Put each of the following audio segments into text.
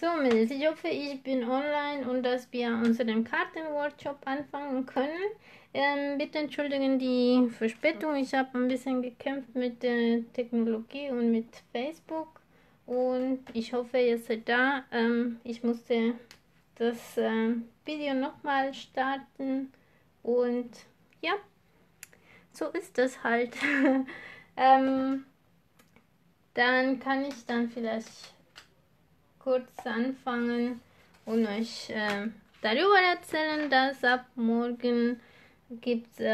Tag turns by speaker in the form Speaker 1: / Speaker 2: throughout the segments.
Speaker 1: So, Mädels, ich hoffe, ich bin online und dass wir unseren Kartenworkshop anfangen können. Bitte entschuldigen die Verspätung. Ich habe ein bisschen gekämpft mit der Technologie und mit Facebook und ich hoffe, ihr seid da. Ich musste das Video nochmal starten und ja, so ist das halt. Dann kann ich dann vielleicht kurz anfangen und euch darüber erzählen, dass ab morgen gibt es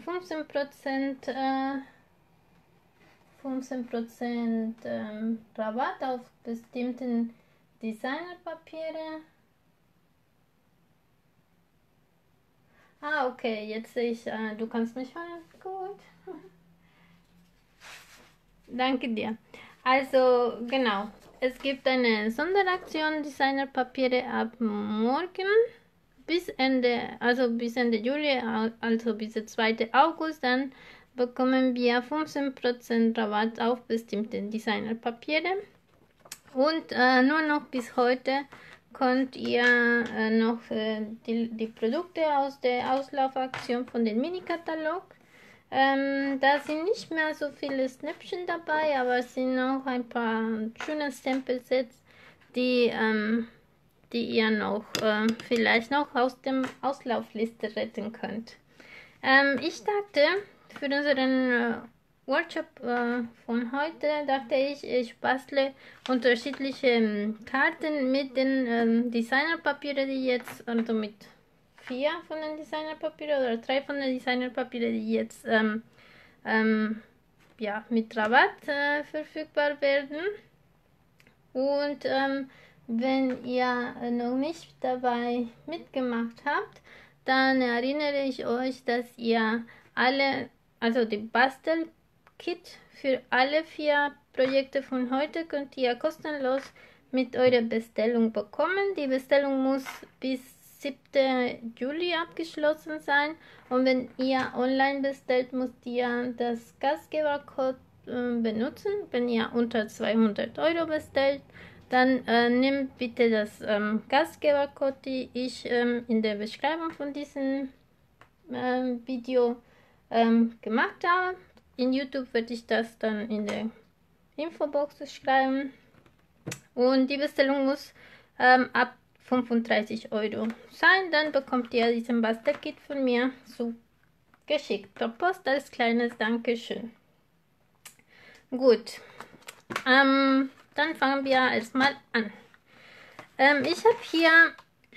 Speaker 1: 15% Rabatt auf bestimmten Designerpapiere. Ah, okay, jetzt sehe ich, du kannst mich hören. Gut. Danke dir. Also, genau. Es gibt eine Sonderaktion Designerpapiere ab morgen bis Ende Juli, also bis der 2. August, dann bekommen wir 15% Rabatt auf bestimmte Designerpapiere. Und nur noch bis heute könnt ihr noch die Produkte aus der Auslaufaktion von dem Mini-Katalog. Da sind nicht mehr so viele Snäppchen dabei, aber es sind noch ein paar schöne Sample-Sets, die ihr noch vielleicht noch aus dem Auslaufliste retten könnt. Ich dachte, für unseren Workshop von heute, ich bastle unterschiedliche Karten mit den Designerpapieren, die jetzt, also mit 4 von den Designerpapieren oder 3 von den Designerpapieren, die jetzt ja, mit Rabatt verfügbar werden. Und wenn ihr noch nicht dabei mitgemacht habt, dann erinnere ich euch, dass ihr die Bastelkit für alle 4 Projekte von heute könnt ihr kostenlos mit eurer Bestellung bekommen. Die Bestellung muss bis 7. Juli abgeschlossen sein und wenn ihr online bestellt, müsst ihr das Gastgebercode benutzen. Wenn ihr unter 200 Euro bestellt, dann nehmt bitte das Gastgebercode, die ich in der Beschreibung von diesem Video gemacht habe. In YouTube werde ich das dann in der Infobox schreiben. Und die Bestellung muss ab 35 Euro sein. Dann bekommt ihr diesen Bastelkit von mir geschickt per Post als kleines Dankeschön. Gut. Dann fangen wir erstmal an. Ich habe hier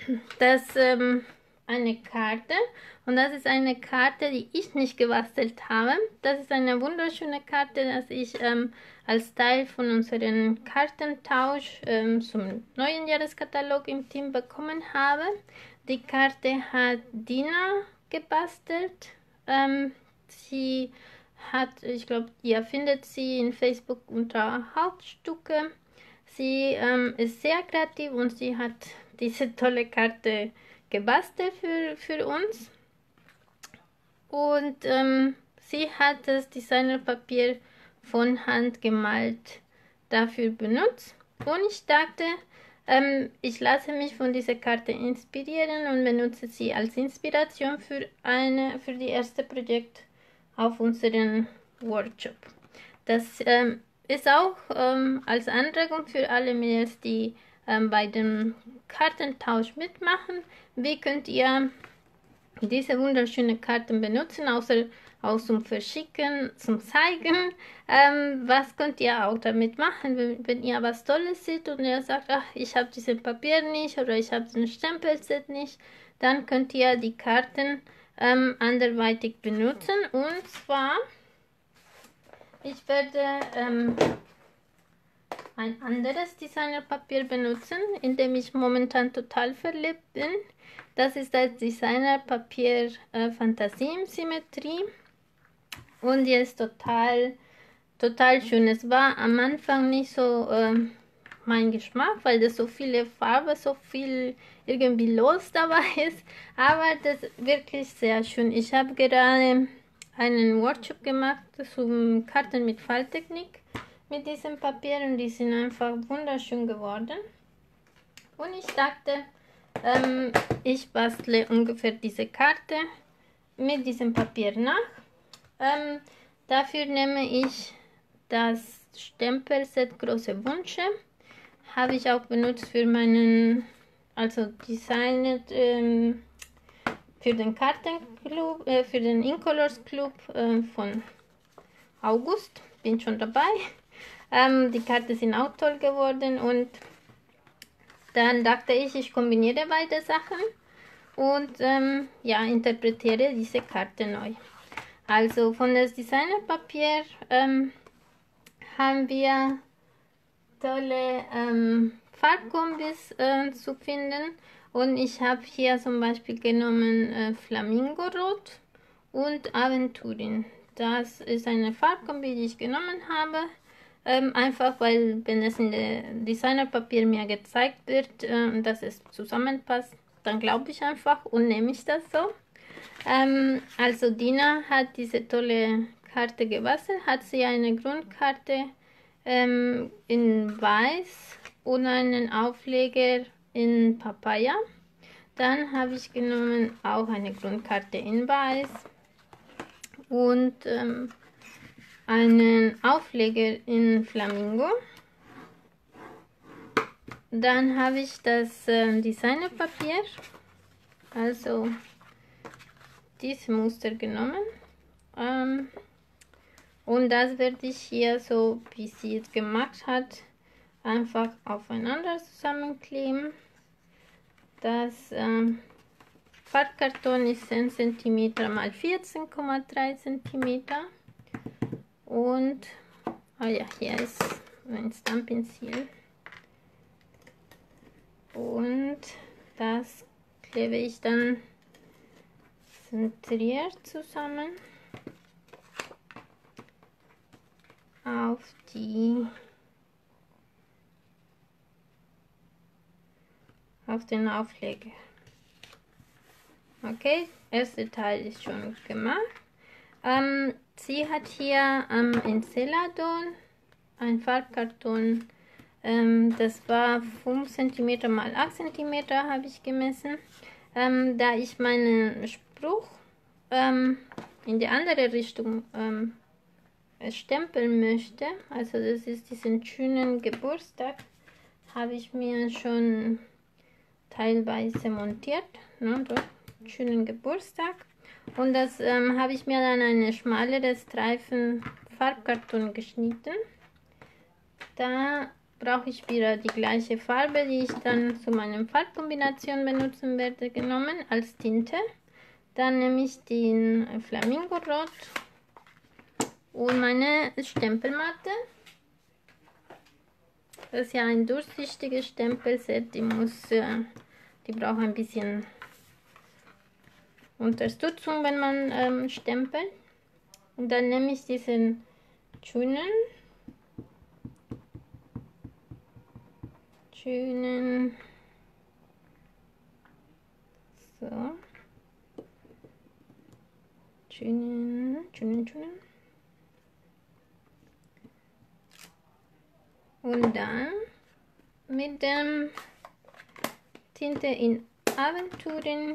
Speaker 1: eine Karte und das ist eine Karte, die ich nicht gebastelt habe. Das ist eine wunderschöne Karte, die ich als Teil von unserem Kartentausch zum neuen Jahreskatalog im Team bekommen habe. Die Karte hat Dina gebastelt. Sie hat, ich glaube, ihr findet sie in Facebook unter Hauptstücke. Sie ist sehr kreativ und sie hat diese tolle Karte gebastelt für uns. Und sie hat das Designerpapier von Hand gemalt dafür benutzt. Und ich dachte, ich lasse mich von dieser Karte inspirieren und benutze sie als Inspiration für die erste Projekt auf unseren Workshop. Das ist auch als Anregung für alle Mädels, die bei dem Kartentausch mitmachen. Wie könnt ihr diese wunderschönen Karten benutzen, außer auch zum Verschicken, zum Zeigen? Was könnt ihr auch damit machen, wenn ihr was Tolles seht und ihr sagt, ach, ich habe dieses Papier nicht oder ich habe den Stempelset nicht, dann könnt ihr die Karten anderweitig benutzen. Und zwar, ich werde ein anderes Designerpapier benutzen, in dem ich momentan total verliebt bin. Das ist das Designerpapier Fantasie im Symmetrie und die ist total schön. Es war am Anfang nicht so mein Geschmack, weil das so viele Farben, so viel irgendwie los dabei ist, aber das ist wirklich sehr schön. Ich habe gerade einen Workshop gemacht zum Karten mit Falttechnik mit diesem Papier und die sind einfach wunderschön geworden. Und ich dachte, ich bastle ungefähr diese Karte mit diesem Papier nach. Dafür nehme ich das Stempelset Große Wünsche. Habe ich auch benutzt für meinen, also designet für den Kartenclub, für den Incolors Club von August. Bin schon dabei. Die Karten sind auch toll geworden und dann dachte ich, ich kombiniere beide Sachen und ja, interpretiere diese Karte neu. Also von das Designerpapier haben wir tolle Farbkombis zu finden und ich habe hier zum Beispiel genommen Flamingorot und Aventurin. Das ist eine Farbkombi, die ich genommen habe. Einfach weil, wenn es in der Designerpapier mir gezeigt wird, dass es zusammenpasst, dann glaube ich einfach und nehme ich das so. Also Dina hat diese tolle Karte gebastelt, hat sie eine Grundkarte in Weiß und einen Aufleger in Papaya. Dann habe ich genommen auch eine Grundkarte in Weiß und einen Aufleger in Flamingo. Dann habe ich das Designerpapier, also dieses Muster genommen. Und das werde ich hier so, wie sie es gemacht hat, einfach aufeinander zusammenkleben. Das Farbkarton ist 10 cm mal 14,3 cm. Und, ja, hier ist ein Stampinsil. Und das klebe ich dann zentriert zusammen auf den Aufleger. Okay, erste Teil ist schon gemacht. Sie hat hier in Celadon ein Farbkarton, das war 5 cm mal 8 cm habe ich gemessen. Da ich meinen Spruch in die andere Richtung stempeln möchte, also das ist diesen schönen Geburtstag, habe ich mir schon teilweise montiert, ne, dort, schönen Geburtstag. Und das habe ich mir dann eine schmalere Streifen Farbkarton geschnitten. Da brauche ich wieder die gleiche Farbe, die ich dann zu meiner Farbkombination benutzen werde, genommen als Tinte. Dann nehme ich den Flamingorot und meine Stempelmatte. Das ist ja ein durchsichtiges Stempelset, die braucht ein bisschen Unterstützung, wenn man stempelt. Und dann nehme ich diesen schönen so schönen und dann mit dem Tinte in Aventurin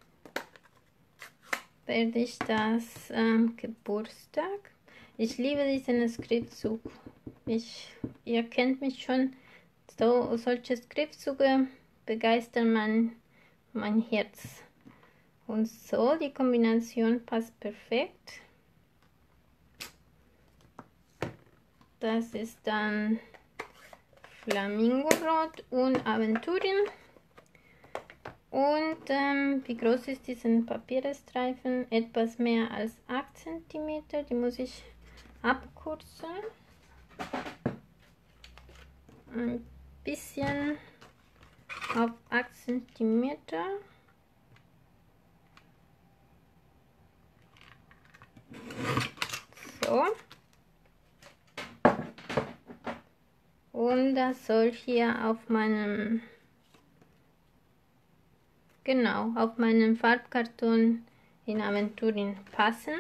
Speaker 1: werde ich das Geburtstag. Ich liebe diesen Schriftzug. Ihr kennt mich schon. Solche Schriftzüge begeistern mein Herz. Und so, die Kombination passt perfekt. Das ist dann Flamingorot und Aventurin. Und wie groß ist diesen Papierstreifen? Etwas mehr als 8 cm. Die muss ich abkürzen. Ein bisschen auf 8 cm. So. Und das soll hier auf meinem Farbkarton in Aventurin passen.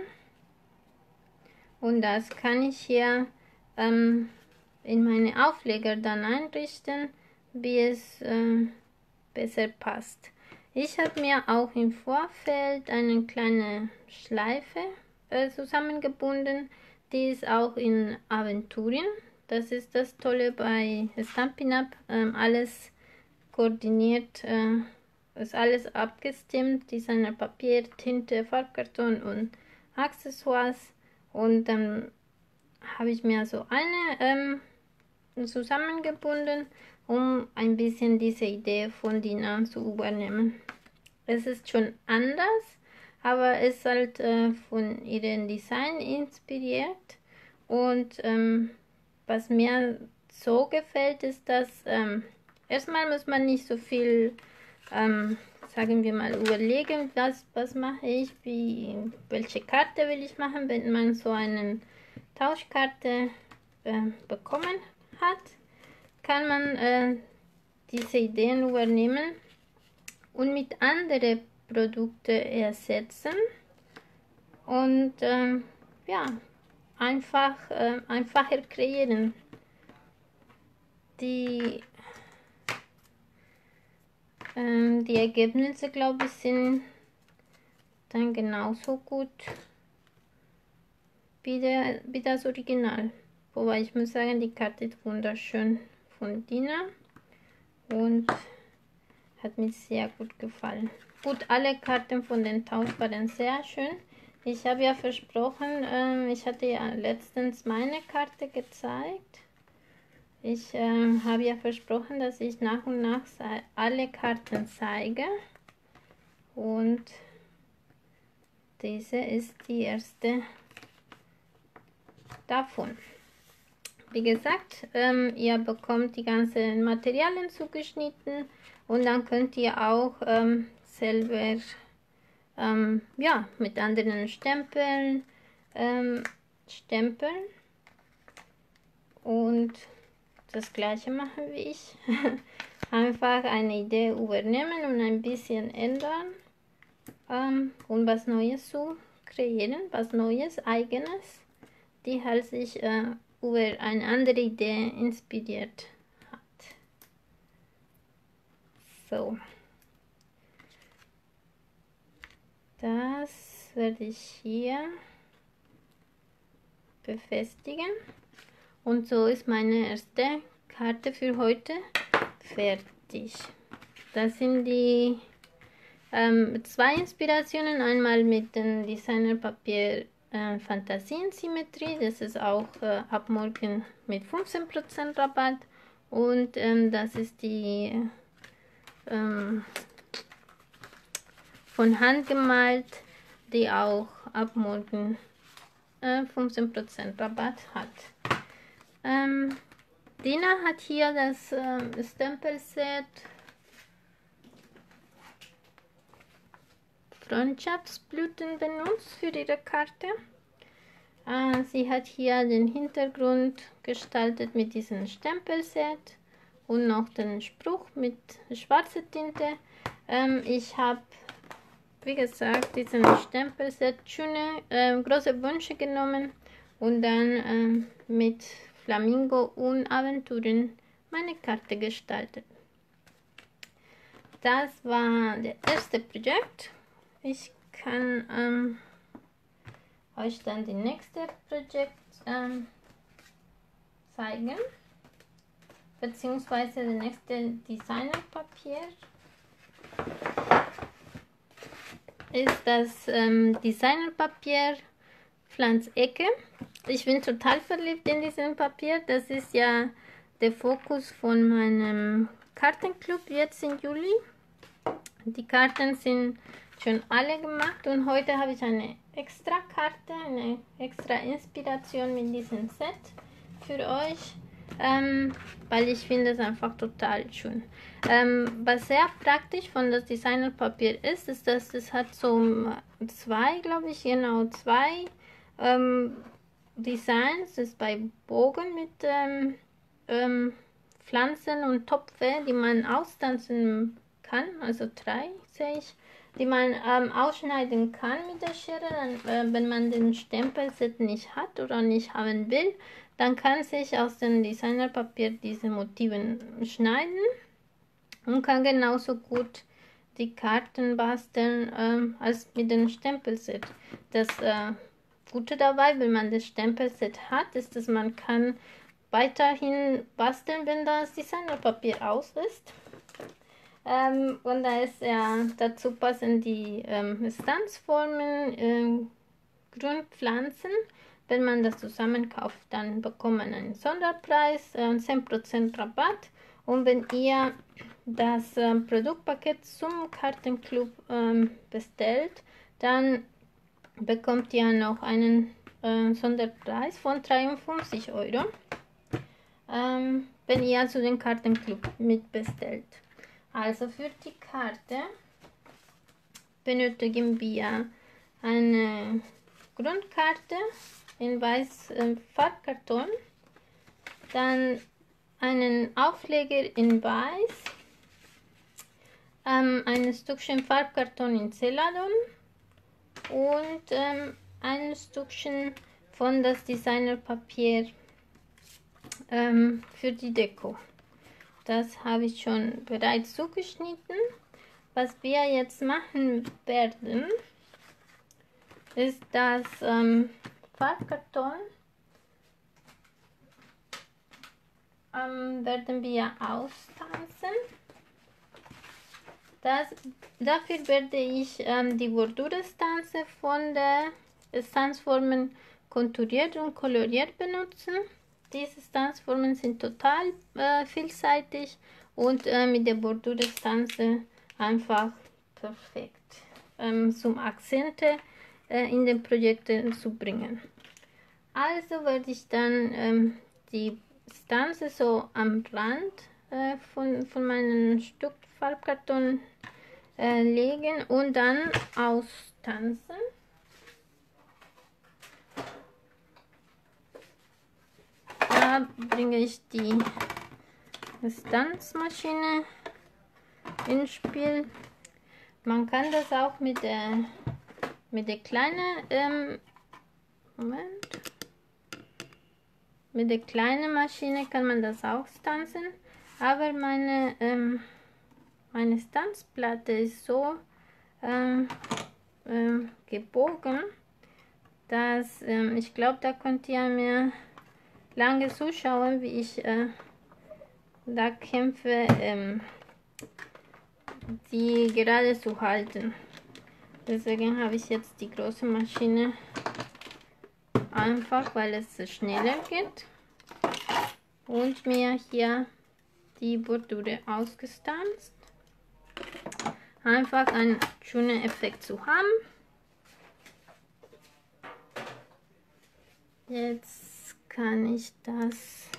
Speaker 1: Und das kann ich hier in meine Aufleger dann einrichten, wie es besser passt. Ich habe mir auch im Vorfeld eine kleine Schleife zusammengebunden. Die ist auch in Aventurien. Das ist das Tolle bei Stampin' Up. Alles koordiniert, ist alles abgestimmt. Designerpapier, Tinte, Farbkarton und Accessoires. Und dann habe ich mir so eine zusammengebunden, um ein bisschen diese Idee von Dina zu übernehmen. Es ist schon anders, aber es ist halt von ihrem Design inspiriert. Und was mir so gefällt, ist, dass erstmal muss man nicht so viel, sagen wir mal, überlegen, was mache ich, welche Karte will ich machen, wenn man so eine Tauschkarte bekommen hat, kann man diese Ideen übernehmen und mit anderen Produkten ersetzen und ja, einfacher kreieren. Die Ergebnisse, glaube ich, sind dann genauso gut wie das Original. Wobei ich muss sagen, die Karte ist wunderschön von Dina und hat mir sehr gut gefallen. Gut, alle Karten von den Tausch waren sehr schön. Ich habe ja versprochen, ich hatte ja letztens meine Karte gezeigt. Ich habe ja versprochen, dass ich nach und nach alle Karten zeige. Und diese ist die erste davon. Wie gesagt, ihr bekommt die ganzen Materialien zugeschnitten und dann könnt ihr auch selber ja, mit anderen Stempeln stempeln und das gleiche machen wie ich. Einfach eine Idee übernehmen und ein bisschen ändern und was Neues zu kreieren, was Neues, Eigenes, die halt sich über eine andere Idee inspiriert hat. So. Das werde ich hier befestigen. Und so ist meine erste Karte für heute fertig. Das sind die zwei Inspirationen. Einmal mit dem Designerpapier Fantasiensymmetrie. Das ist auch ab morgen mit 15% Rabatt. Und das ist die von Hand gemalt, die auch ab morgen 15% Rabatt hat. Dina hat hier das Stempelset Freundschaftsblüten benutzt für ihre Karte. Sie hat hier den Hintergrund gestaltet mit diesem Stempelset und noch den Spruch mit schwarzer Tinte. Ich habe, wie gesagt, diesen Stempelset schöne große Wünsche genommen und dann mit Flamingo und Aventuren meine Karte gestaltet. Das war das erste Projekt. Ich kann euch dann die nächste Projekt zeigen, beziehungsweise das nächste Designerpapier ist das Designerpapier Pflanzecke. Ich bin total verliebt in diesem Papier. Das ist ja der Fokus von meinem Kartenclub jetzt im Juli. Die Karten sind schon alle gemacht und heute habe ich eine extra Karte, eine extra Inspiration mit diesem Set für euch, weil ich finde es einfach total schön. Was sehr praktisch von das Designerpapier ist, dass es hat so zwei, glaube ich, genau zwei Designs. Das ist bei Bogen mit Pflanzen und Topfe, die man austanzen kann, also 3 sehe ich, die man ausschneiden kann mit der Schere, dann, wenn man den Stempelset nicht hat oder nicht haben will, dann kann sich aus dem Designerpapier diese Motiven schneiden und kann genauso gut die Karten basteln als mit dem Stempelset. Das Gute dabei, wenn man das Stempelset hat, ist, dass man kann weiterhin basteln, wenn das Designerpapier aus ist. Und da ist ja dazu passen die Stanzformen, Grünpflanzen. Wenn man das zusammen kauft, dann bekommt man einen Sonderpreis, 10% Rabatt. Und wenn ihr das Produktpaket zum Kartenclub bestellt, dann bekommt ihr noch einen Sonderpreis von 53 Euro, wenn ihr zu den Kartenclub mitbestellt. Also für die Karte benötigen wir eine Grundkarte in weiß Farbkarton, dann einen Aufleger in weiß, ein Stückchen Farbkarton in Celadon und ein Stückchen von das Designerpapier für die Deko. Das habe ich schon bereits zugeschnitten. Was wir jetzt machen werden, ist das Farbkarton werden wir austanzen. Dafür werde ich die Bordurstanze von der Stanzformen konturiert und koloriert benutzen. Diese Stanzformen sind total vielseitig und mit der Bordurstanze einfach perfekt zum Akzente in den Projekten zu bringen. Also werde ich dann die Stanze so am Rand von meinem Stück Farbkarton legen und dann austanzen. Da bringe ich die Stanzmaschine ins Spiel. Man kann das auch mit der kleinen mit der kleinen Maschine kann man das auch stanzen, aber meine Stanzplatte ist so gebogen, dass ich glaube, da könnt ihr mir lange zuschauen, wie ich da kämpfe, die gerade zu halten. Deswegen habe ich jetzt die große Maschine, einfach weil es schneller geht, und mir hier die Bordure ausgestanzt. Einfach einen schönen Effekt zu haben. Jetzt kann ich das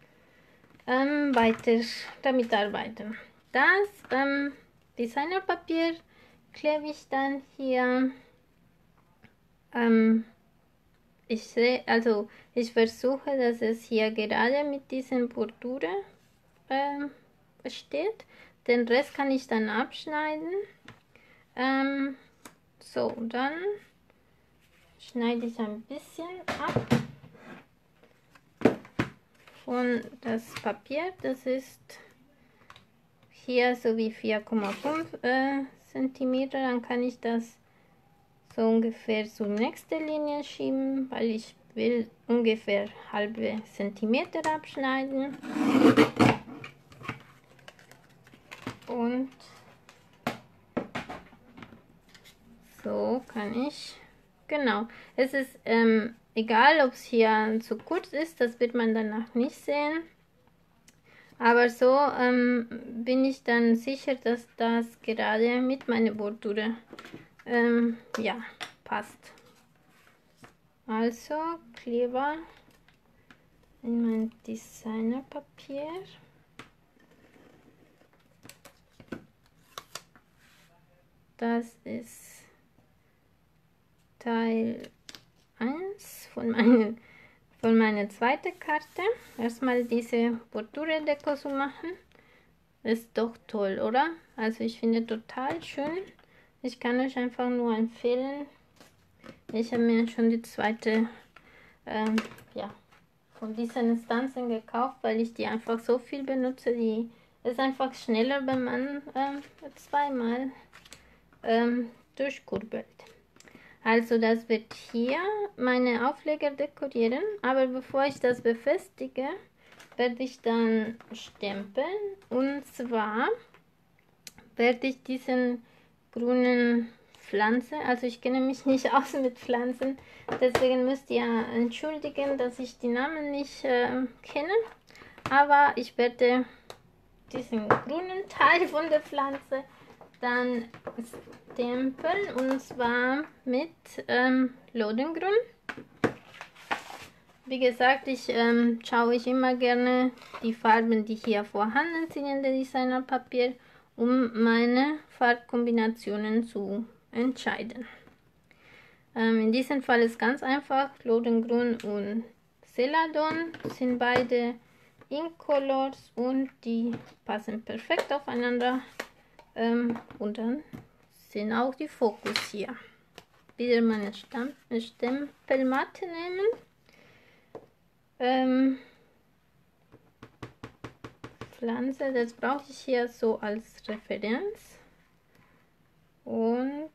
Speaker 1: weiter damit arbeiten. Das Designerpapier klebe ich dann hier. Ich versuche, dass es hier gerade mit diesen Bordure steht. Den Rest kann ich dann abschneiden. So, dann schneide ich ein bisschen ab von das Papier. Das ist hier so wie 4,5 cm. Dann kann ich das so ungefähr zur nächsten Linie schieben, weil ich will ungefähr halbe Zentimeter abschneiden. Und so kann ich, genau, es ist egal, ob es hier zu kurz ist, das wird man danach nicht sehen. Aber so bin ich dann sicher, dass das gerade mit meiner Bordure ja, passt. Also Kleber in mein Designerpapier. Das ist Teil 1 von meiner zweiten Karte. Erstmal diese Bordure-Deko zu machen. Ist doch toll, oder? Also ich finde total schön. Ich kann euch einfach nur empfehlen. Ich habe mir schon die zweite ja, von diesen Stanzen gekauft, weil ich die einfach so viel benutze. Die Es ist einfach schneller, wenn man zweimal durchkurbelt. Also das wird hier meine Aufleger dekorieren, aber bevor ich das befestige, werde ich dann stempeln, und zwar werde ich diesen grünen Pflanze, also ich kenne mich nicht aus mit Pflanzen, deswegen müsst ihr entschuldigen, dass ich die Namen nicht kenne, aber ich werde diesen grünen Teil von der Pflanze dann stempeln, und zwar mit Lodengrün. Wie gesagt, schaue ich immer gerne die Farben, die hier vorhanden sind in der Designerpapier, um meine Farbkombinationen zu entscheiden. In diesem Fall ist ganz einfach, Lodengrün und Celadon sind beide Incolors und die passen perfekt aufeinander. Und dann sind auch die Fokus hier. Wieder meine Stempelmatte nehmen. Pflanze, das brauche ich hier so als Referenz. Und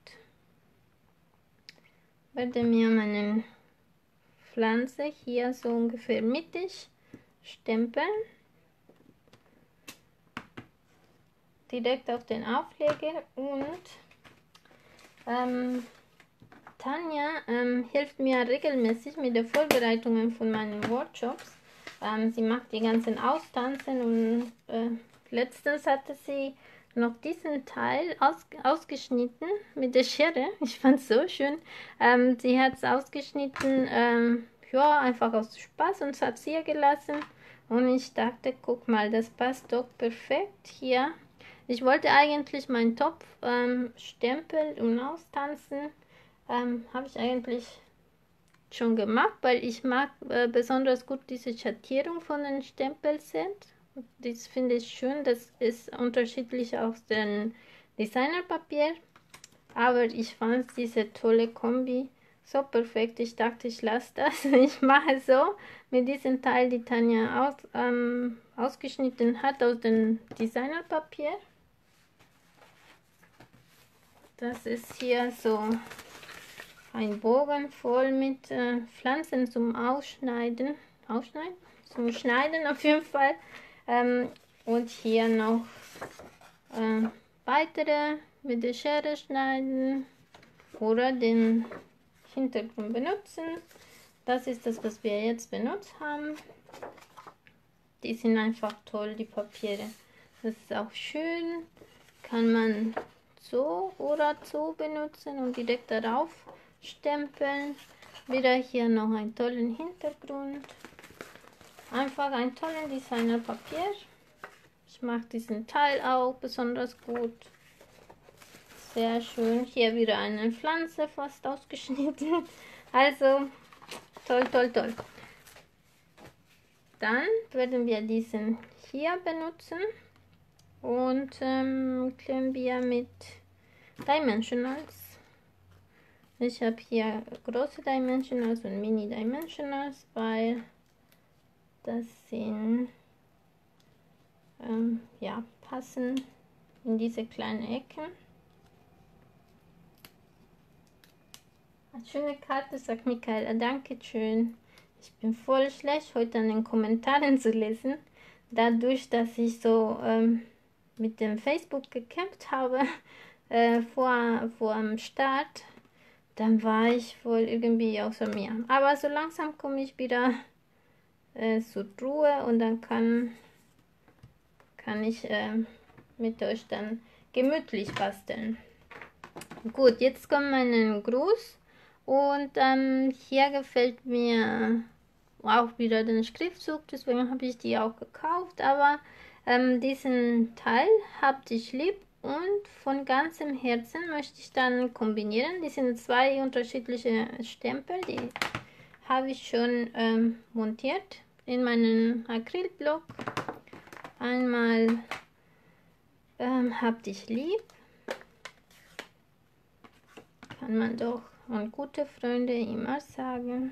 Speaker 1: werde mir meine Pflanze hier so ungefähr mittig stempeln. Direkt auf den Aufleger, und Tanja hilft mir regelmäßig mit der Vorbereitung von meinen Workshops. Sie macht die ganzen Austanzen, und letztens hatte sie noch diesen Teil ausgeschnitten mit der Schere. Ich fand es so schön. Sie hat es ausgeschnitten, ja, einfach aus Spaß, und es hat sie hier gelassen. Und ich dachte, guck mal, das passt doch perfekt hier. Ich wollte eigentlich meinen Topf stempeln und austanzen. Habe ich eigentlich schon gemacht, weil ich mag besonders gut diese Schattierung von den Stempelset. Das finde ich schön, das ist unterschiedlich aus dem Designerpapier, aber ich fand diese tolle Kombi so perfekt. Ich dachte, ich lasse das. Ich mache so mit diesem Teil, die Tanja ausgeschnitten hat aus dem Designerpapier. Das ist hier so ein Bogen voll mit Pflanzen zum Ausschneiden, zum Schneiden auf jeden Fall. Und hier noch weitere mit der Schere schneiden oder den Hintergrund benutzen. Das ist das, was wir jetzt benutzt haben. Die sind einfach toll, die Papiere. Das ist auch schön. Kann man so oder so benutzen und direkt darauf stempeln. Wieder hier noch einen tollen Hintergrund. Einfach ein tolles Designerpapier. Ich mag diesen Teil auch besonders gut. Sehr schön. Hier wieder eine Pflanze fast ausgeschnitten. Also toll, toll, toll. Dann werden wir diesen hier benutzen und kleben wir mit Dimensionals. Ich habe hier große Dimensionals und Mini Dimensionals, weil das sind ja, passen in diese kleinen Ecken. Eine schöne Karte, sagt Michaela. Danke schön. Ich bin voll schlecht heute an den Kommentaren zu lesen. Dadurch, dass ich so mit dem Facebook gekämpft habe vor dem Start, dann war ich wohl irgendwie außer mir. Aber so langsam komme ich wieder zur Ruhe, und dann kann ich mit euch dann gemütlich basteln. Gut, jetzt kommt mein Gruß, und hier gefällt mir auch wieder den Schriftzug, deswegen habe ich die auch gekauft, aber diesen Teil habt ich lieb, und von ganzem Herzen möchte ich dann kombinieren. Die sind zwei unterschiedliche Stempel, die habe ich schon montiert in meinen Acrylblock. Einmal hab dich lieb, kann man doch an gute Freunde immer sagen.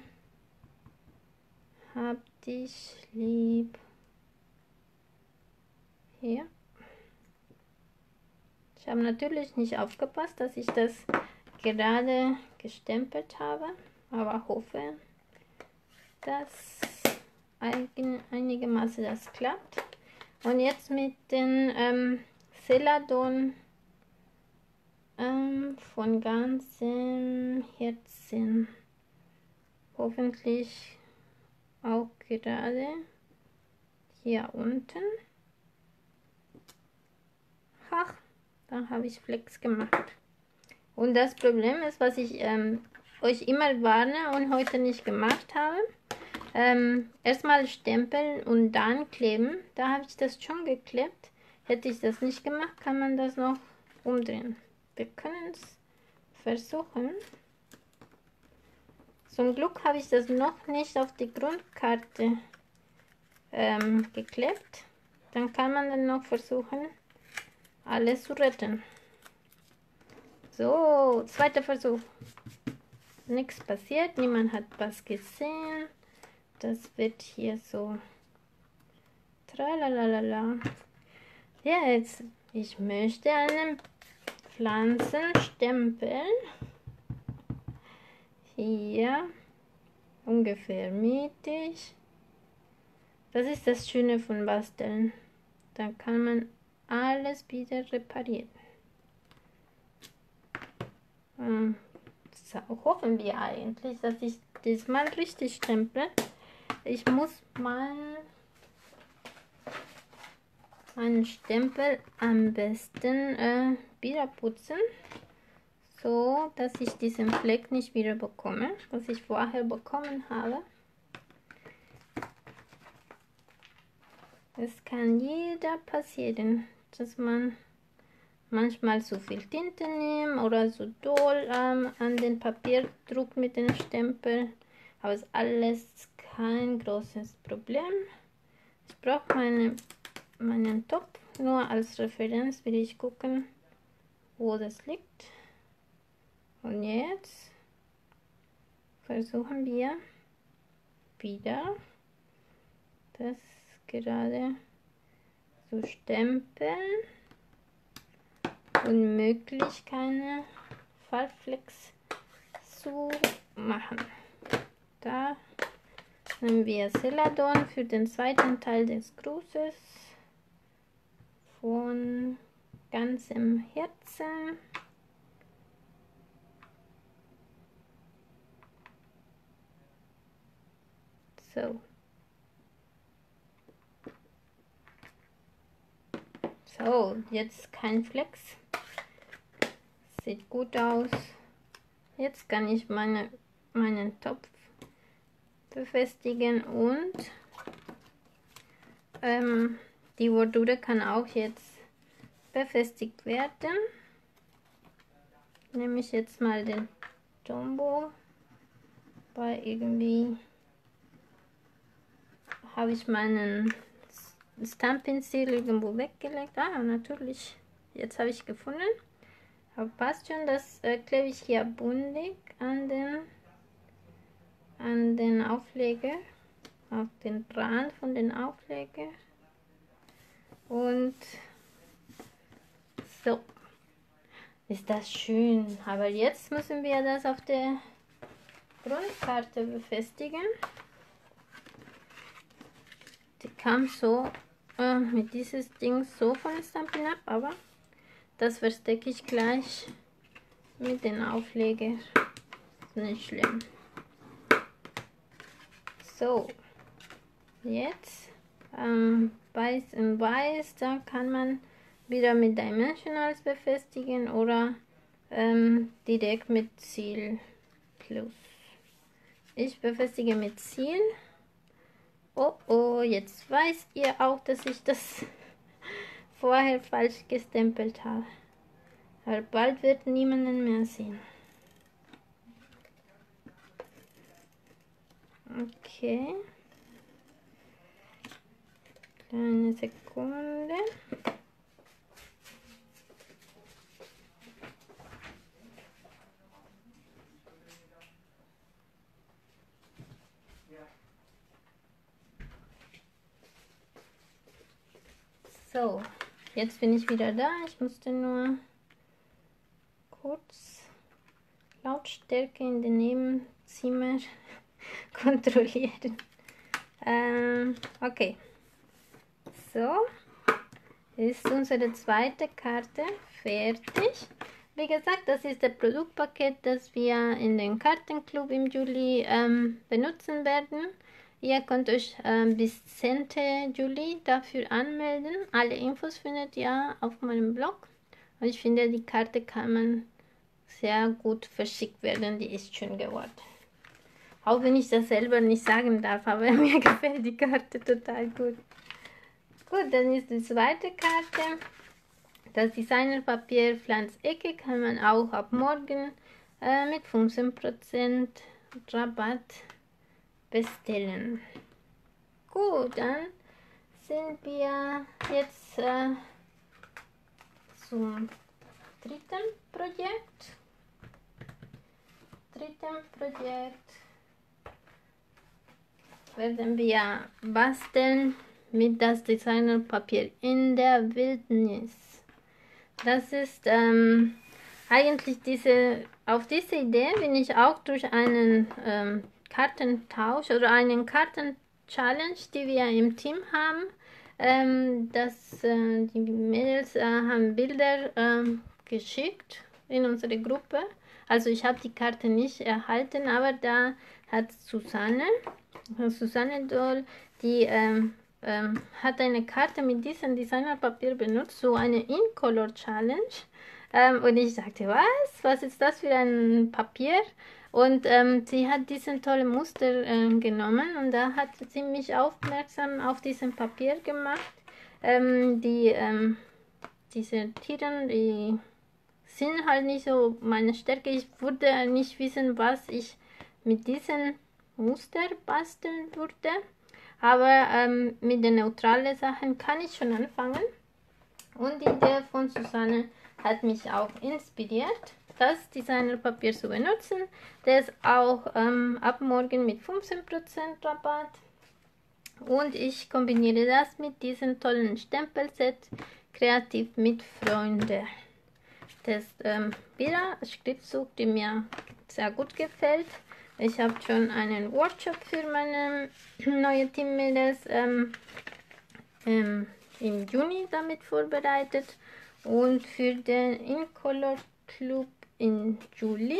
Speaker 1: Hab dich lieb. Hier, Ich habe natürlich nicht aufgepasst, dass ich das gerade gestempelt habe, aber hoffe, dass einigermaßen das klappt. Und jetzt mit den Celadon von ganzem Herzen. Hoffentlich auch gerade hier unten. Ach, da habe ich Flex gemacht. Und das Problem ist, was ich euch immer warne und heute nicht gemacht habe. Erstmal stempeln und dann kleben. Da habe ich das schon geklebt. Hätte ich das nicht gemacht, kann man das noch umdrehen. Wir können es versuchen. Zum Glück habe ich das noch nicht auf die Grundkarte geklebt. Dann kann man dann noch versuchen, alles zu retten. So, zweiter Versuch. Nichts passiert, niemand hat was gesehen. Das wird hier so. Tralalala. Jetzt, ich möchte eine Pflanzen stempeln. Hier ungefähr mittig. Das ist das Schöne von Basteln. Dann kann man alles wieder reparieren. So, hoffen wir eigentlich, dass ich diesmal richtig stemple. Ich muss mal meinen Stempel am besten wieder putzen, so dass ich diesen Fleck nicht wieder bekomme, was ich vorher bekommen habe. Es kann jeder passieren, dass man manchmal zu viel Tinte nimmt oder so doll an den Papier druckt mit dem Stempel. Aber ist alles kein großes Problem. Ich brauche meinen Topf nur als Referenz, will ich gucken, wo das liegt. Und jetzt versuchen wir wieder das gerade zu stempeln und möglich keine Farbflecks zu machen. Da nehmen wir Celadon für den zweiten Teil des Grußes von ganzem Herzen. So. So, jetzt kein Flex. Sieht gut aus. Jetzt kann ich meinen Topf befestigen und die Bordure kann auch jetzt befestigt werden. Nehme ich jetzt mal den Jumbo, weil irgendwie habe ich meinen Stamppinsel irgendwo weggelegt. Ah, natürlich. Jetzt habe ich gefunden. Aber passt schon, das klebe ich hier buntig an den Aufleger, auf den Rand von den Aufleger. Und so ist das schön. Aber jetzt müssen wir das auf der Grundkarte befestigen. Die kam so mit dieses Ding so von Stampin' Up, aber das verstecke ich gleich mit den Aufleger. Nicht schlimm. So, jetzt weiß in weiß, da kann man wieder mit Dimensionals befestigen oder direkt mit Ziel Plus. Ich befestige mit Ziel. Oh oh, jetzt weiß ihr auch, dass ich das vorher falsch gestempelt habe. Aber bald wird niemanden mehr sehen. Okay. Kleine Sekunde. So, jetzt bin ich wieder da. Ich musste nur kurz Lautstärke in den Nebenzimmer kontrollieren. Okay, so ist unsere zweite Karte fertig. Wie gesagt, das ist das Produktpaket, das wir in den Kartenclub im Juli benutzen werden. Ihr könnt euch bis 10. Juli dafür anmelden. Alle Infos findet ihr auf meinem Blog. Und ich finde, die Karte kann man sehr gut verschickt werden. Die ist schön geworden. Auch wenn ich das selber nicht sagen darf, aber mir gefällt die Karte total gut. Gut, dann ist die zweite Karte. Das Designerpapier Pflanzecke kann man auch ab morgen mit 15% Rabatt bestellen. Gut, dann sind wir jetzt zum dritten Projekt. Werden wir basteln mit das Designerpapier in der Wildnis. Das ist eigentlich auf diese Idee bin ich auch durch einen Kartentausch oder einen Karten-Challenge, die wir im Team haben. Die Mädels haben Bilder geschickt in unsere Gruppe. Also ich habe die Karte nicht erhalten, aber da hat Susanne Doll, die hat eine Karte mit diesem Designerpapier benutzt, so eine In-Color Challenge. Und ich sagte, was ist das für ein Papier? Und sie hat diesen tollen Muster genommen und da hat sie mich aufmerksam auf diesen Papier gemacht. Diese Tiere, die sind halt nicht so meine Stärke. Ich würde nicht wissen, was ich mit diesem Muster basteln würde. Aber mit den neutralen Sachen kann ich schon anfangen. Und die Idee von Susanne hat mich auch inspiriert, das Designerpapier zu benutzen. Der ist auch ab morgen mit 15% Rabatt. Und ich kombiniere das mit diesem tollen Stempelset Kreativ mit Freunde. Das ist wieder ein Schriftzug, der mir sehr gut gefällt. Ich habe schon einen Workshop für meine neue Teammädels im Juni damit vorbereitet und für den In-Color Club im Juli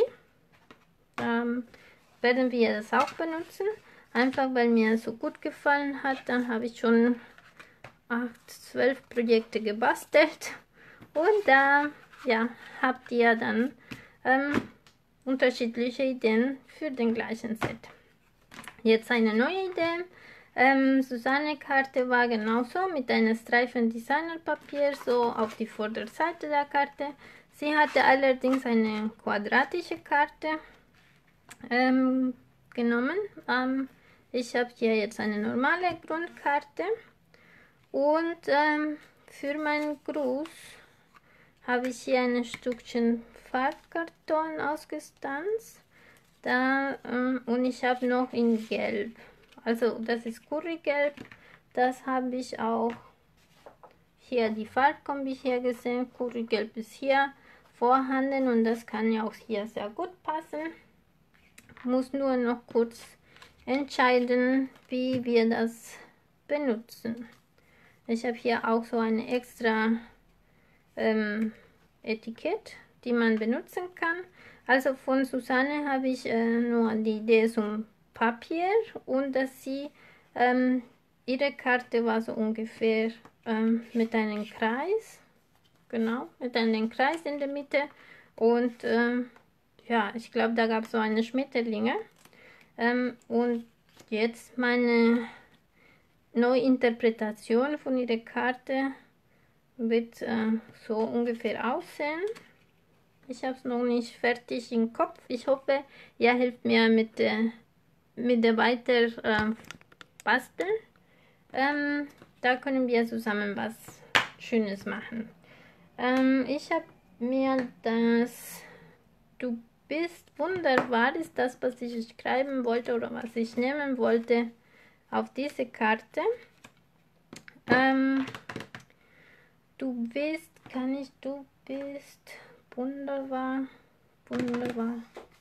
Speaker 1: werden wir das auch benutzen. Einfach weil mir so gut gefallen hat, dann habe ich schon 12 Projekte gebastelt und da habt ihr dann unterschiedliche Ideen für den gleichen Set. Jetzt eine neue Idee. Susanne Karte war genauso mit einem Streifen Designerpapier so auf die Vorderseite der Karte. Sie hatte allerdings eine quadratische Karte genommen. Ich habe hier jetzt eine normale Grundkarte und für meinen Gruß habe ich hier ein Stückchen Farbkarton ausgestanzt. Und ich habe noch in Gelb. Also das ist Currygelb. Das habe ich auch hier die Farbkombi hier gesehen. Currygelb ist hier vorhanden und das kann ja auch hier sehr gut passen. Muss nur noch kurz entscheiden, wie wir das benutzen. Ich habe hier auch so eine extra Etikett, die man benutzen kann. Also von Susanne habe ich nur die Idee zum Papier und dass sie ihre Karte war so ungefähr mit einem Kreis, genau, mit einem Kreis in der Mitte und ja, ich glaube, da gab es so eine Schmetterlinge und jetzt meine Neuinterpretation von ihrer Karte wird so ungefähr aussehen. Ich habe es noch nicht fertig im Kopf. Ich hoffe, ihr helft mir mit der weiter basteln. Da können wir zusammen was Schönes machen. Ich habe mir das Du bist wunderbar ist das, was ich schreiben wollte oder was ich nehmen wollte auf diese Karte. Du bist wunderbar, wunderbar.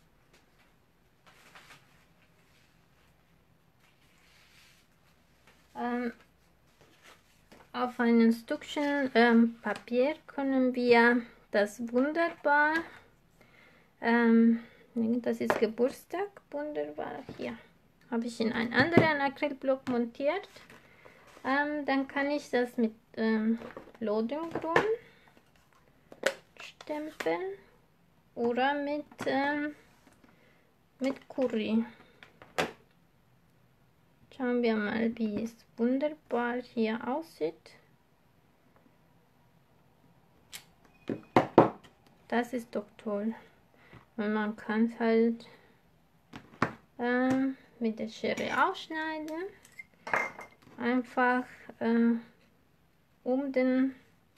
Speaker 1: Auf einem Stückchen Papier können wir das wunderbar, das ist Geburtstag, wunderbar, hier habe ich in einen anderen Acrylblock montiert. Dann kann ich das mit Lodengrün stempeln oder mit Curry. Schauen wir mal, wie es wunderbar hier aussieht. Das ist doch toll. Und man kann es halt mit der Schere ausschneiden. Einfach um den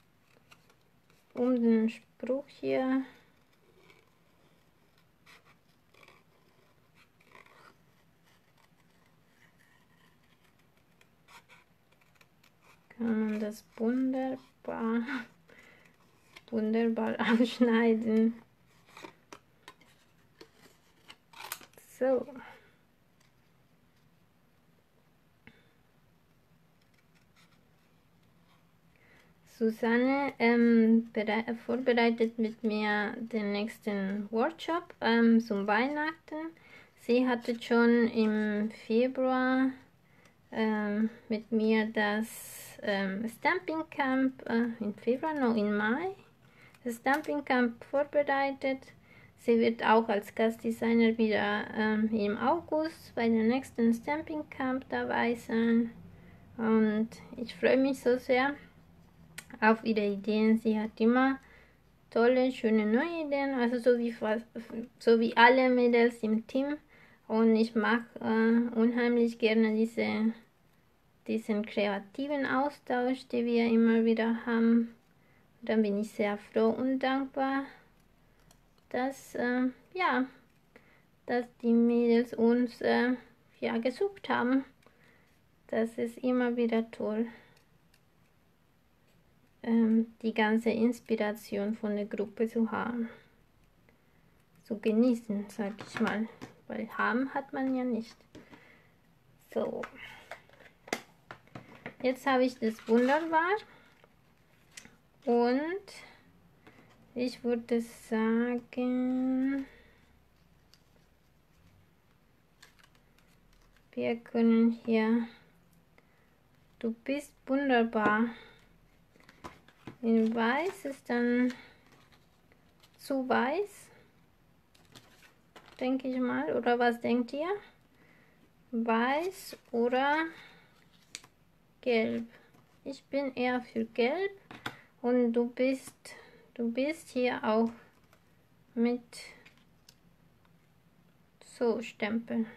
Speaker 1: Spruch hier kann man das wunderbar ausschneiden. So. Susanne vorbereitet mit mir den nächsten Workshop zum Weihnachten. Sie hatte schon im Februar mit mir das Stamping Camp, im Februar, noch im Mai, das Stamping Camp vorbereitet. Sie wird auch als Gastdesigner wieder im August bei der nächsten Stamping Camp dabei sein. Und ich freue mich so sehr auf ihre Ideen. Sie hat immer tolle, schöne neue Ideen, also so wie alle Mädels im Team. Und ich mag unheimlich gerne diesen kreativen Austausch, den wir immer wieder haben. Und dann bin ich sehr froh und dankbar, dass, dass die Mädels uns gesucht haben. Das ist immer wieder toll, die ganze Inspiration von der Gruppe zu haben. Zu genießen, sag ich mal. Weil haben hat man ja nicht. So. Jetzt habe ich das wunderbar. Und ich würde sagen, wir können hier, du bist wunderbar. In weiß ist dann zu weiß, denke ich mal. Oder was denkt ihr? Weiß oder gelb? Ich bin eher für gelb. Und du bist hier auch mit so Stempeln.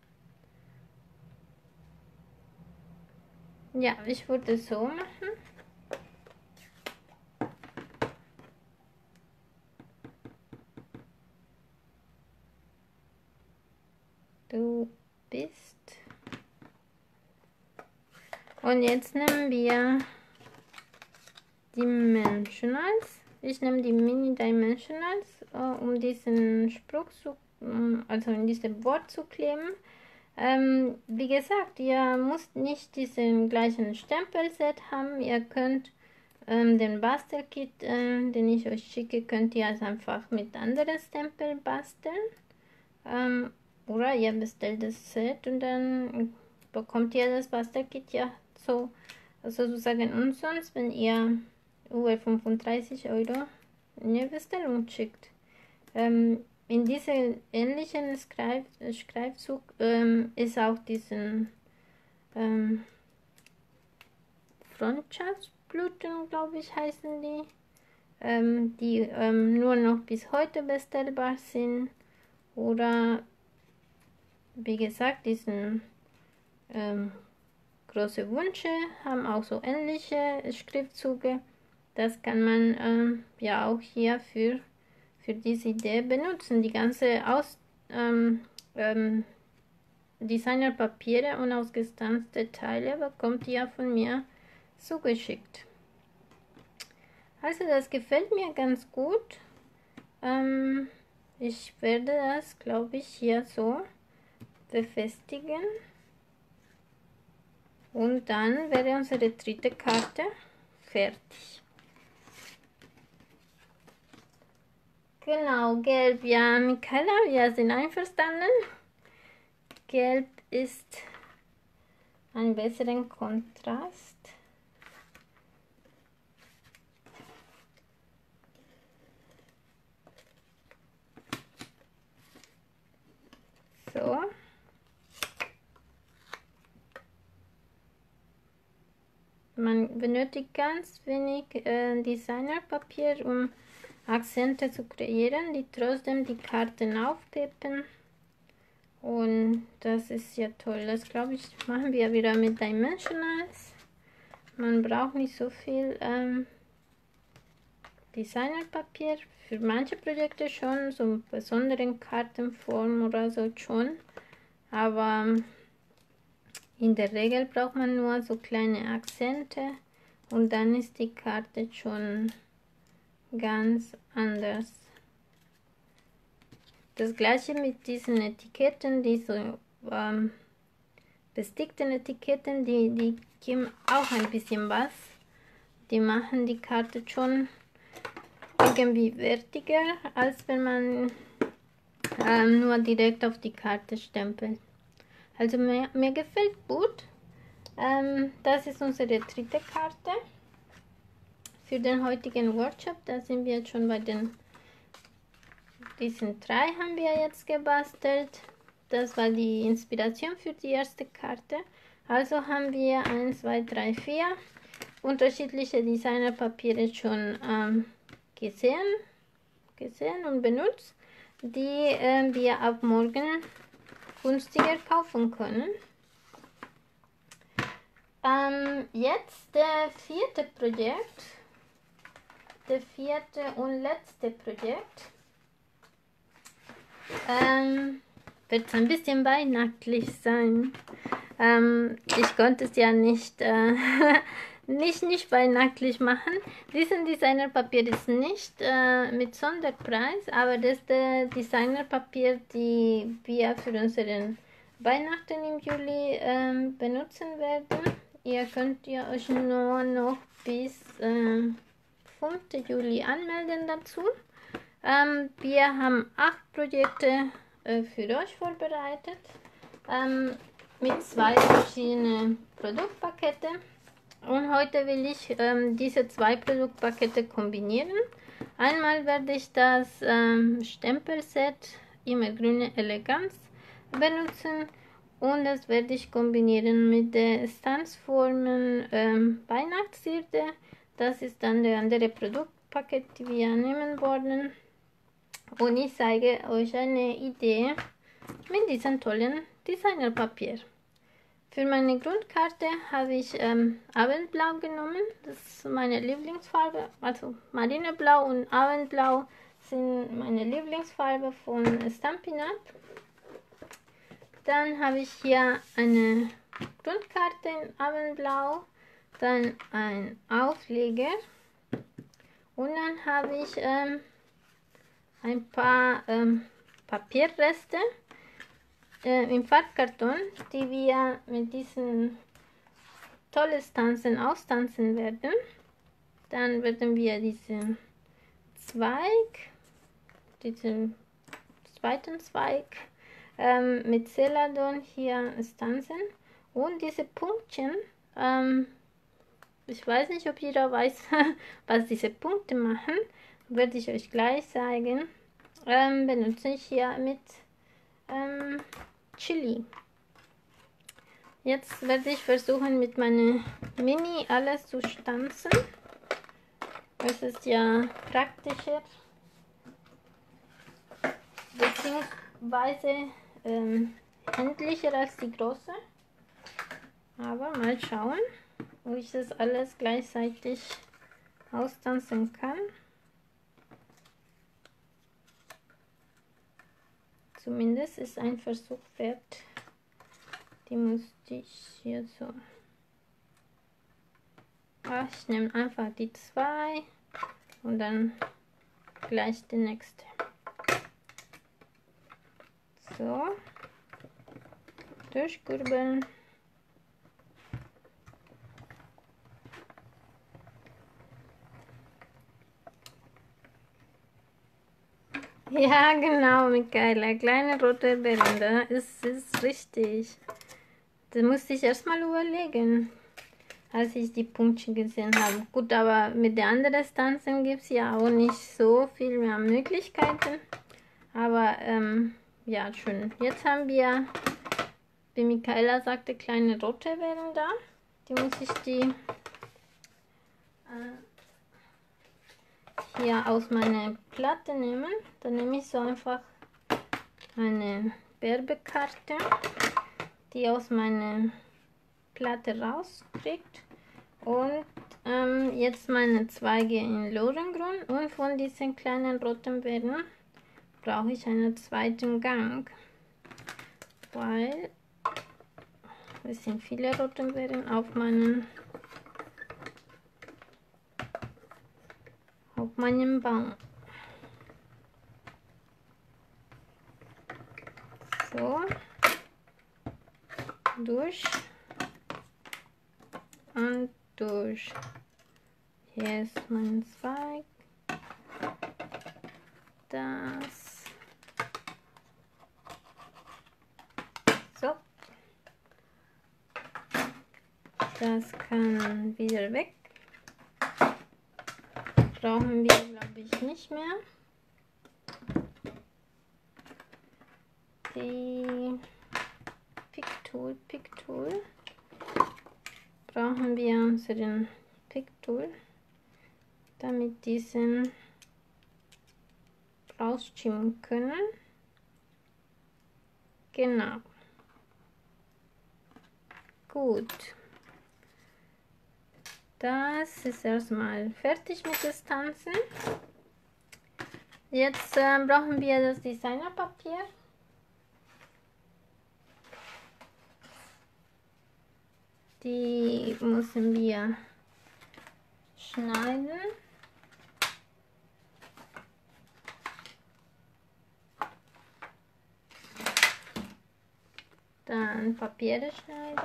Speaker 1: Ja, ich würde so machen. Du bist. Und jetzt nehmen wir Dimensionals. Ich nehme die Mini Dimensionals, um diesen Spruch also in diesem Wort zu kleben. Wie gesagt, ihr müsst nicht diesen gleichen Stempelset haben. Ihr könnt den Bastelkit, den ich euch schicke, könnt ihr also einfach mit anderen Stempel basteln. Oder ihr bestellt das Set und dann bekommt ihr das Bastelkit ja so sozusagen umsonst, wenn ihr über 35 € in die Bestellung schickt. In diesem ähnlichen Schreibzug ist auch diesen Freundschaftsblüten, glaube ich, heißen die, die nur noch bis heute bestellbar sind. Oder wie gesagt, diesen große Wünsche haben auch so ähnliche Schriftzüge. Das kann man ja auch hier für diese Idee benutzen. Die ganze Designerpapiere und ausgestanzte Teile bekommt ihr von mir zugeschickt. Also das gefällt mir ganz gut. Ich werde das, glaube ich, hier so befestigen. Und dann wäre unsere dritte Karte fertig. Genau, gelb. Ja, Michaela, wir sind einverstanden. Gelb ist ein besseren Kontrast. So. Man benötigt ganz wenig Designerpapier, um Akzente zu kreieren, die trotzdem die Karten aufpeppen. Und das ist ja toll. Das, glaube ich, machen wir wieder mit Dimensionals. Man braucht nicht so viel Designerpapier. Für manche Projekte schon, so besonderen Kartenform oder so schon. Aber in der Regel braucht man nur so kleine Akzente und dann ist die Karte schon ganz anders. Das gleiche mit diesen Etiketten, diese bestickten Etiketten, die geben auch ein bisschen was. Die machen die Karte schon irgendwie wertiger, als wenn man nur direkt auf die Karte stempelt. Also mir gefällt gut. Das ist unsere dritte Karte für den heutigen Workshop. Da sind wir jetzt schon bei diesen 3 haben wir jetzt gebastelt. Das war die Inspiration für die erste Karte. Also haben wir 1, 2, 3, 4 unterschiedliche Designerpapiere schon gesehen und benutzt, die wir ab morgen günstiger kaufen können. Jetzt der vierte und letzte Projekt. Wird ein bisschen weihnachtlich sein. Ich konnte es ja nicht weihnachtlich machen. Diesen Designerpapier ist nicht mit Sonderpreis, aber das ist der Designerpapier, die wir für unseren Weihnachten im Juli benutzen werden. Ihr könnt ja euch nur noch bis 5. Juli anmelden dazu. Wir haben 8 Projekte für euch vorbereitet mit 2 verschiedenen Produktpaketen. Und heute will ich diese 2 Produktpakete kombinieren. Einmal werde ich das Stempelset Immergrüne Eleganz benutzen und das werde ich kombinieren mit der Stanzformen Weihnachtshirte. Das ist dann der andere Produktpaket, die wir nehmen wollen. Und ich zeige euch eine Idee mit diesem tollen Designerpapier. Für meine Grundkarte habe ich Abendblau genommen. Das ist meine Lieblingsfarbe. Also Marineblau und Abendblau sind meine Lieblingsfarbe von Stampin' Up. Dann habe ich hier eine Grundkarte in Abendblau, dann ein Aufleger und dann habe ich ein paar Papierreste im Farbkarton, die wir mit diesen tollen Stanzen austanzen werden. Dann werden wir diesen zweiten Zweig mit Celadon hier stanzen und diese Punktchen, ich weiß nicht, ob jeder weiß, was diese Punkte machen, werde ich euch gleich zeigen. Benutze ich hier mit Chili. Jetzt werde ich versuchen, mit meiner Mini alles zu stanzen. Es ist ja praktischer, beziehungsweise handlicher als die große. Aber mal schauen, ob ich das alles gleichzeitig austanzen kann. Zumindest ist ein Versuch wert. Die musste ich hier so. Ich nehme einfach die 2 und dann gleich die nächste. So. Durchkurbeln. Ja, genau, Michaela. Kleine rote Beeren, da ist richtig. Das musste ich erstmal überlegen, als ich die Punktchen gesehen habe. Gut, aber mit den anderen Stanzen gibt es ja auch nicht so viel mehr Möglichkeiten. Aber ja, schön. Jetzt haben wir, wie Michaela sagte, kleine rote Beeren da. Die muss ich hier aus meiner Platte nehmen. Dann nehme ich so einfach eine Werbekarte, die aus meiner Platte rauskriegt. Und jetzt meine Zweige in Lorengrün. Und von diesen kleinen roten Beeren brauche ich einen zweiten Gang, weil es sind viele rote Beeren auf meinem Baum. So, durch und durch. Hier ist mein Zweig. Das. So. Das kann wieder weg. Brauchen wir, glaube ich, nicht mehr. Die Picktool brauchen wir unseren Picktool, damit diesen rausschieben können. Genau. Gut. Das ist erstmal fertig mit das Tanzen. Jetzt brauchen wir das Designerpapier. Die müssen wir schneiden. Dann Papierschneider.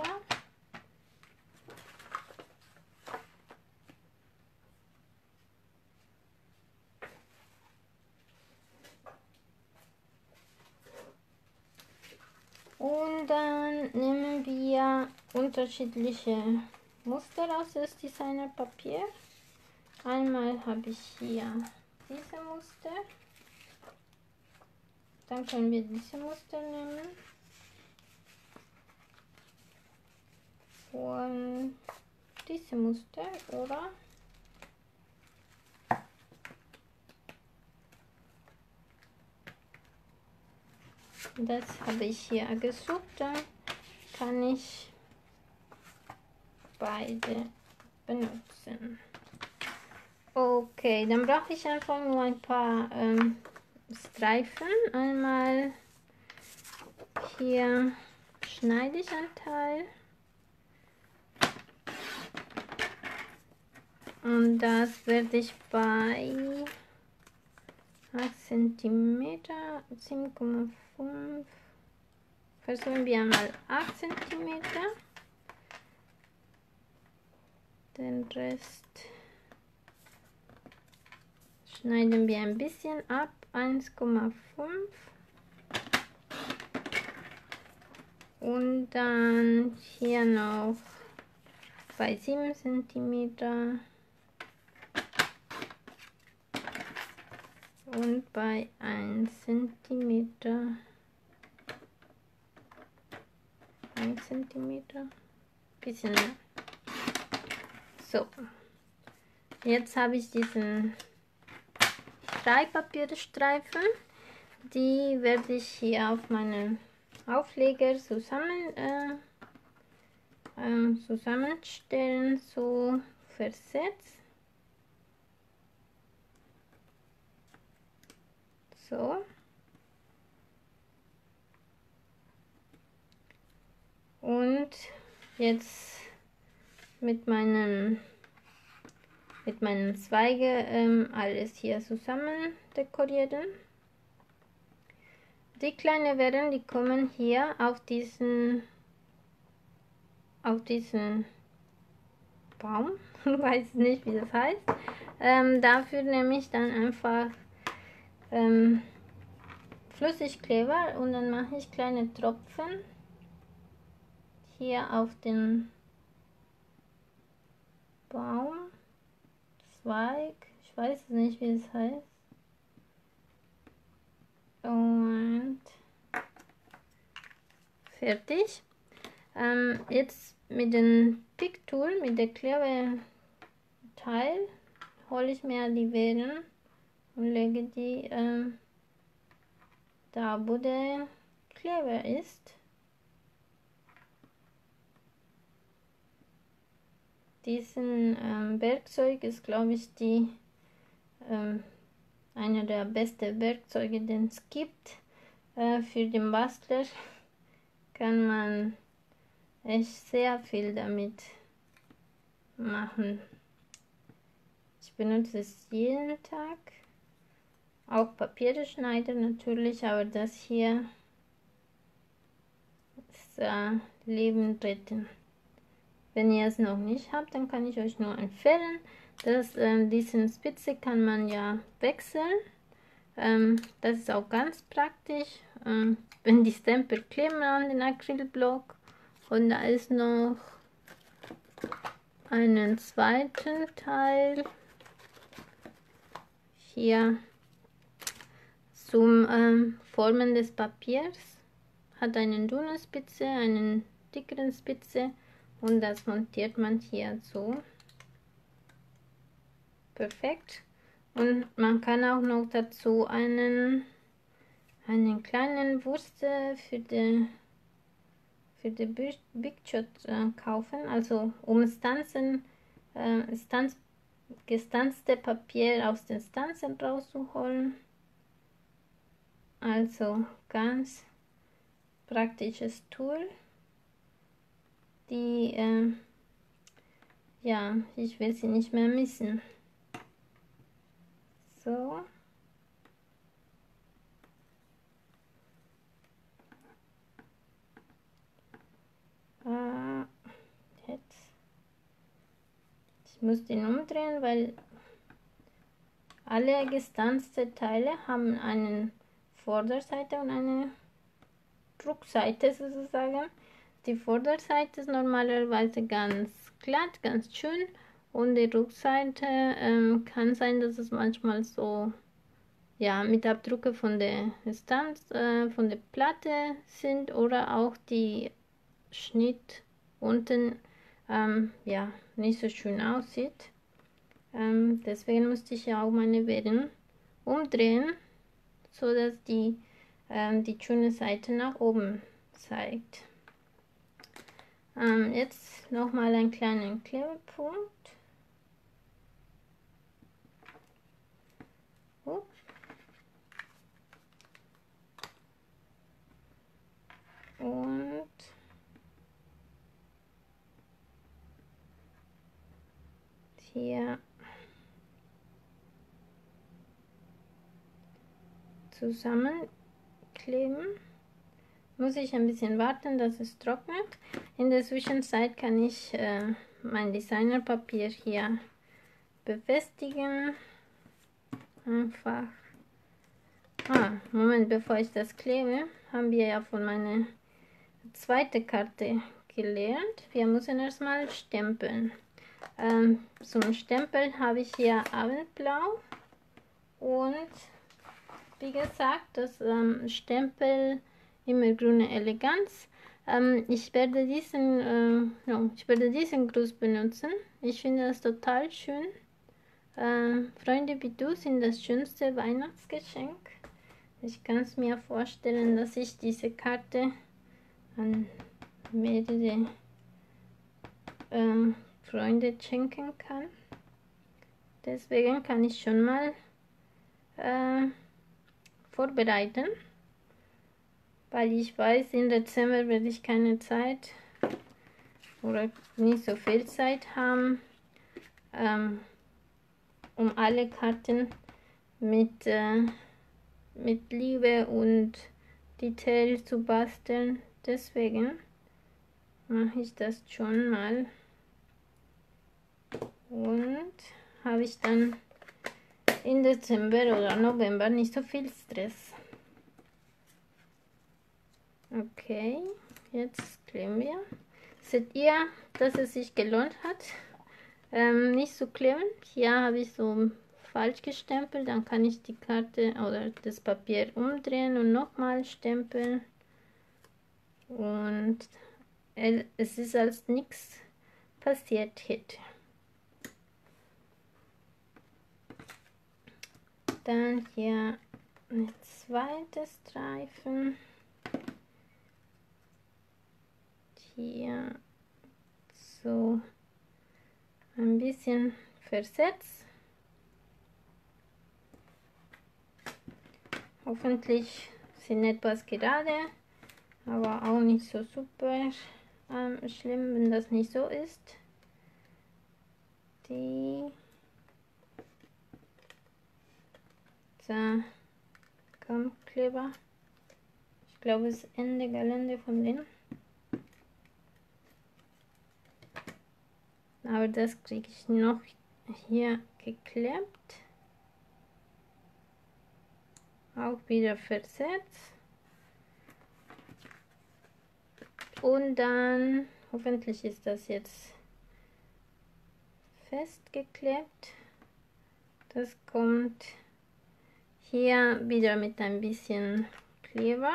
Speaker 1: Und dann nehmen wir unterschiedliche Muster aus das Designerpapier. Einmal habe ich hier diese Muster. Dann können wir diese Muster nehmen. Und diese Muster, oder? Das habe ich hier gesucht. Dann kann ich beide benutzen. Okay, dann brauche ich einfach nur ein paar Streifen. Einmal hier schneide ich einen Teil. Und das werde ich bei 8 cm, 7,5, versuchen wir mal 8 cm. Den Rest schneiden wir ein bisschen ab, 1,5. Und dann hier noch bei 7 cm. Und bei 1 cm. 1 cm. Bisschen mehr. So. Jetzt habe ich diesen Schreibpapierstreifen. Die werde ich hier auf meinen Aufleger zusammenstellen, so versetzt. So. Und jetzt mit meinen Zweige alles hier zusammen dekorieren. Die kleinen Beeren, die kommen hier auf diesen Baum. Ich weiß nicht, wie das heißt. Dafür nehme ich dann einfach Flüssigkleber und dann mache ich kleine Tropfen hier auf den Baum, Zweig, ich weiß es nicht, wie es heißt. Und fertig. Jetzt mit dem Picktool, mit der Klebeteil, hole ich mir die Beeren und lege die da, wo der Kleber ist. Diesen Werkzeug ist, glaube ich, einer der besten Werkzeuge, den es gibt. Für den Bastler kann man echt sehr viel damit machen. Ich benutze es jeden Tag. Auch Papierschneider natürlich, aber das hier ist Leben retten. Wenn ihr es noch nicht habt, dann kann ich euch nur empfehlen, dass diesen Spitze kann man ja wechseln. Das ist auch ganz praktisch, wenn die Stempel kleben an den Acrylblock. Und da ist noch einen zweiten Teil hier zum Formen des Papiers. Hat eine dünne Spitze, einen dickeren Spitze und das montiert man hier so. Perfekt. Und man kann auch noch dazu einen kleinen Wurzel für die Big Shot kaufen, also um gestanzte Papier aus den Stanzen rauszuholen. Also ganz praktisches Tool. Ja, ich will sie nicht mehr missen. So. Jetzt. Ich muss den umdrehen, weil alle gestanzte Teile haben eine Vorderseite und eine Rückseite sozusagen. Die Vorderseite ist normalerweise ganz glatt, ganz schön und die Rückseite kann sein, dass es manchmal so ja, mit Abdrücke von der von der Platte sind oder auch die Schnitt unten ja, nicht so schön aussieht. Deswegen musste ich ja auch meine Beeren umdrehen, so dass die schöne Seite nach oben zeigt. Jetzt nochmal einen kleinen Klebepunkt. Und hier zusammenkleben. Muss ich ein bisschen warten, dass es trocknet. In der Zwischenzeit kann ich mein Designerpapier hier befestigen. Einfach. Moment, bevor ich das klebe, haben wir ja von meiner zweiten Karte gelernt. Wir müssen erstmal stempeln. Zum Stempeln habe ich hier Abendblau und wie gesagt, das Stempel Immergrüne Eleganz. Ich werde diesen Gruß benutzen. Ich finde das total schön. Freunde wie du sind das schönste Weihnachtsgeschenk. Ich kann es mir vorstellen, dass ich diese Karte an mehrere Freunde schenken kann. Deswegen kann ich schon mal vorbereiten, weil ich weiß, im Dezember werde ich keine Zeit oder nicht so viel Zeit haben, um alle Karten mit Liebe und Detail zu basteln. Deswegen mache ich das schon mal. Und habe ich dann im Dezember oder November nicht so viel Stress. Okay, jetzt kleben wir. Seht ihr, dass es sich gelohnt hat, nicht zu kleben? Hier habe ich so falsch gestempelt, dann kann ich die Karte oder das Papier umdrehen und nochmal stempeln. Und es ist, als nichts passiert hätte. Dann hier ein zweites Streifen. Hier so ein bisschen versetzt. Hoffentlich sind etwas gerade, aber auch nicht so super schlimm, wenn das nicht so ist. Die da kommt Kleber. Ich glaube, es ist Ende Gelände von denen. Aber das kriege ich noch hier geklebt. Auch wieder versetzt. Und dann, hoffentlich ist das jetzt festgeklebt. Das kommt hier wieder mit ein bisschen Kleber.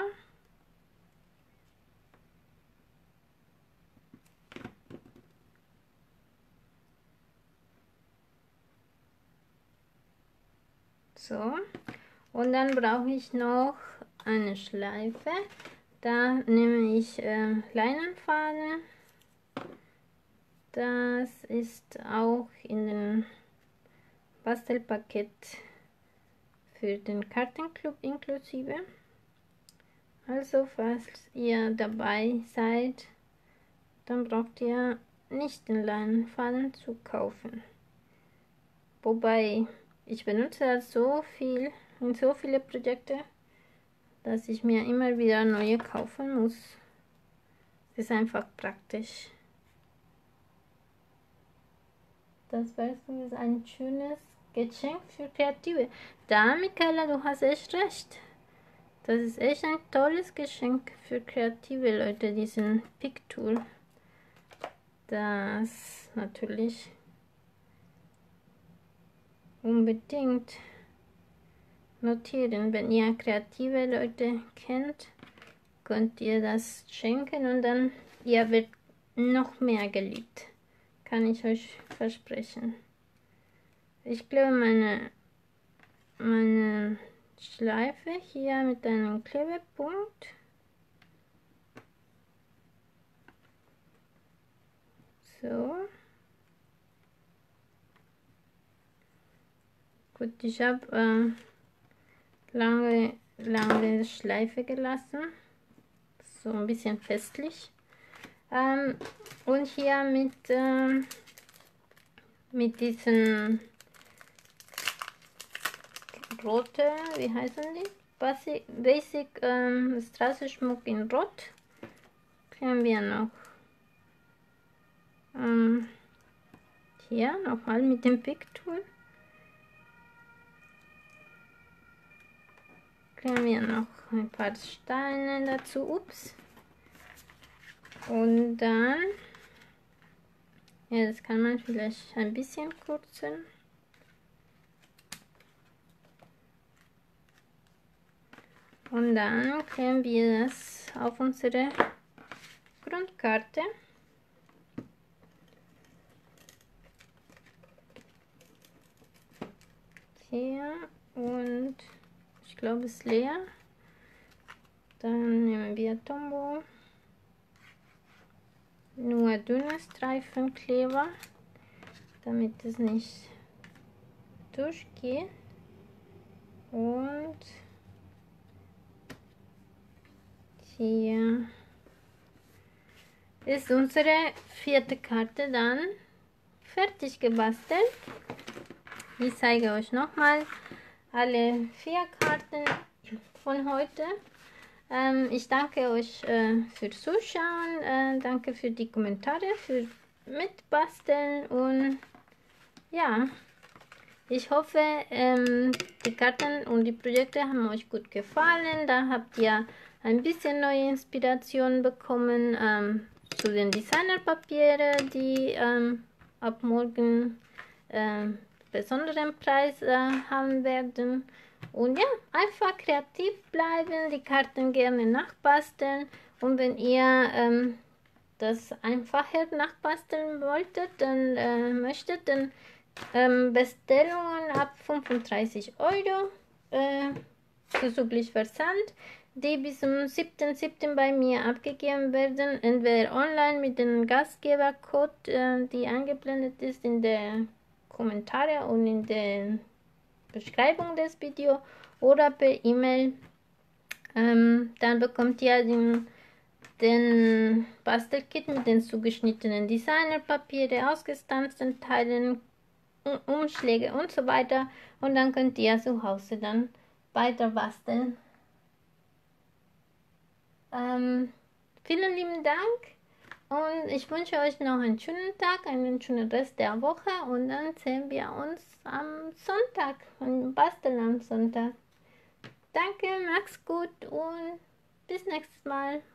Speaker 1: So, und dann brauche ich noch eine Schleife. Da nehme ich Leinenfaden. Das ist auch in dem Bastelpaket für den Kartenclub inklusive. Also falls ihr dabei seid, dann braucht ihr nicht den Leinenfaden zu kaufen. Wobei ich benutze das so viel in so viele Projekte, dass ich mir immer wieder neue kaufen muss. Das ist einfach praktisch. Das ist ein schönes Geschenk für Kreative. Da, Michaela, du hast echt recht. Das ist echt ein tolles Geschenk für kreative Leute, diesen Pick-Tool. Das natürlich unbedingt notieren. Wenn ihr kreative Leute kennt, könnt ihr das schenken und dann ihr wird noch mehr geliebt. Kann ich euch versprechen. Ich glaube, meine Schleife hier mit einem Klebepunkt. So. Gut, ich habe lange Schleife gelassen. So ein bisschen festlich. Und hier mit diesen rote, wie heißen die? Basic Straßenschmuck in Rot. Können wir noch hier nochmal mit dem Pick-Tool. Können wir noch ein paar Steine dazu. Ups. Und dann, ja, das kann man vielleicht ein bisschen kürzen. Und dann kleben wir das auf unsere Grundkarte. Hier und ich glaube es ist leer. Dann nehmen wir Tombow. Nur dünne Streifenkleber, damit es nicht durchgeht. Und hier ist unsere vierte Karte dann fertig gebastelt. Ich zeige euch nochmal alle 4 Karten von heute. Ich danke euch fürs Zuschauen, danke für die Kommentare, für Mitbasteln und ja, ich hoffe, die Karten und die Projekte haben euch gut gefallen. Da habt ihr ein bisschen neue Inspiration bekommen zu den Designerpapieren, die ab morgen besonderen Preis haben werden. Und ja, einfach kreativ bleiben, die Karten gerne nachbasteln. Und wenn ihr das einfacher nachbasteln wolltet, dann Bestellungen ab 35 Euro zuzüglich Versand, die bis zum 7.7. bei mir abgegeben werden, entweder online mit dem Gastgebercode, die eingeblendet ist in der Kommentare und in der Beschreibung des Videos, oder per E-Mail. Dann bekommt ihr den Bastelkit mit den zugeschnittenen Designerpapiere, ausgestanzten Teilen, Umschläge und so weiter. Und dann könnt ihr zu Hause dann weiter basteln. Vielen lieben Dank und ich wünsche euch noch einen schönen Tag, einen schönen Rest der Woche und dann sehen wir uns am Sonntag und basteln am Sonntag. Danke, macht's gut und bis nächstes Mal.